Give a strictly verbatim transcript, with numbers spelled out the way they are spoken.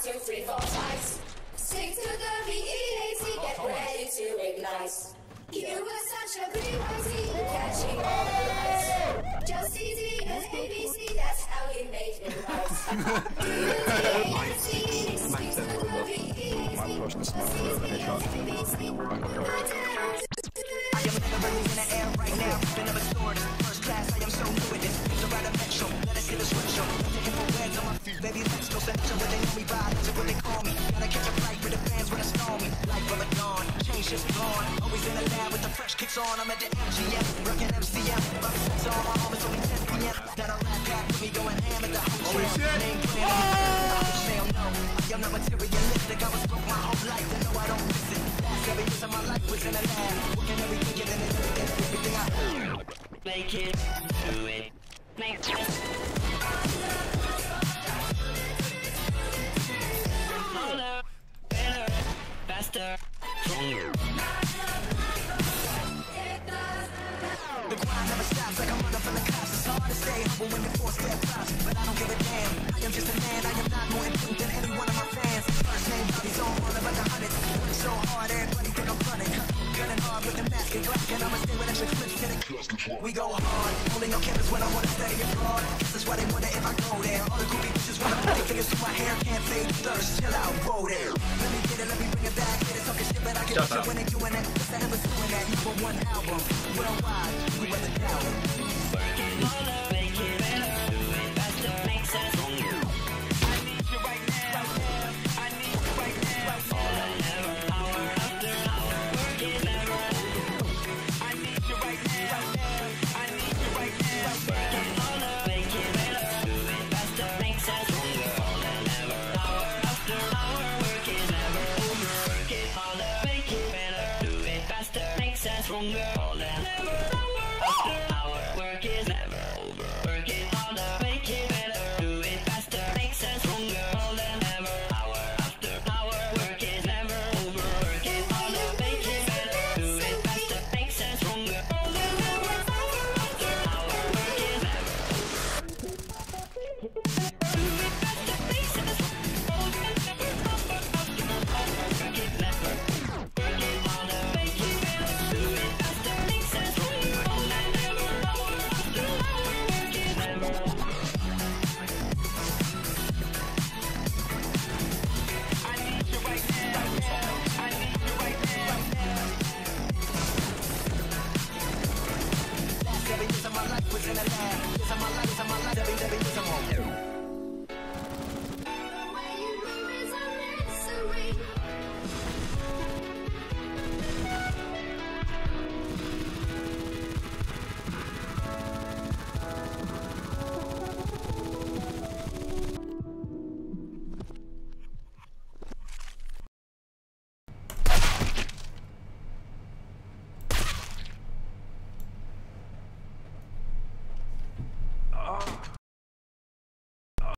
two, three, four, five. Stick to the B E A T, get ready to ignite. You were such a pretty whitey, catching all the lights. Just easy as A B C, that's how you make it right. Stick to the B E A T, My question is not for the headshot. I am never in the air right now, been of a sword. First class, I am so new at this. It's about a metro, let us get a switch show. I'm taking for wags on my feet, baby, let's go. Send to what they know me by, that's what they call me. Gotta catch a flight with the fans when it's stormy. Life of a dawn, change just gone. Always in the lab with the fresh kicks on. I'm at the M G M, rockin' M C M. About to six on my home, it's only ten P M That a rap pack with me going ham at the hotel. Holy shit! Name brand, I will say no. I am not materialistic, I was broke my whole life, and no, I don't miss it. Last seven years of my life was in the lab, working everything, getting it, everything, everything I heard. Make it, do it, make it. Harder, better, faster, stronger. The grind never stops, like I'm running from the cops. It's hard to stay humble when the four step drops, but I don't give a damn. I am just a man, I am not more important than any one of my fans. First name, Bobby's on all about the hundreds. Work so hard, everybody think I'm running. Gunning hard with the mask and glass, and I'ma stay with extra clips in it. We go hard, holding on campus when I wanna study abroad. Guess that's why they wonder if I go there. All the groupie bitches wanna put their fingers through my hair. Can't fade thirst, chill out, whoa there. Let me get it, let me bring it back. Get it, talking shit, but I get it when they doing that. What's that ever doing that? You for one album, worldwide, we wear the doubt. Work it harder, make it better, do it faster, makes us stronger. I need you right now, I need you right now. All and never, hour after hour, work it never. I need you right now, I need you right now. Work it harder, make it better, do it faster, makes us stronger. All and never, hour after hour, work it never over. Work it harder, make it better, do it faster, makes us stronger. All and never, hour after hour, work is never over. Work it harder, make it better, do it faster, makes us stronger. All and never, hour after hour, work is never over. Work it harder, make it better, do it faster, makes us stronger. All and never, hour after hour, work is never over. Do it faster, makes us stronger. All and never, hour after hour, work it never. Work it harder, make it better, do it faster, makes us stronger. All and never, hour after hour, work it never. I need you right now, I need you right now. Last seven years of my life was in the lab. Years of my life, years of my life, every, every years I'm on.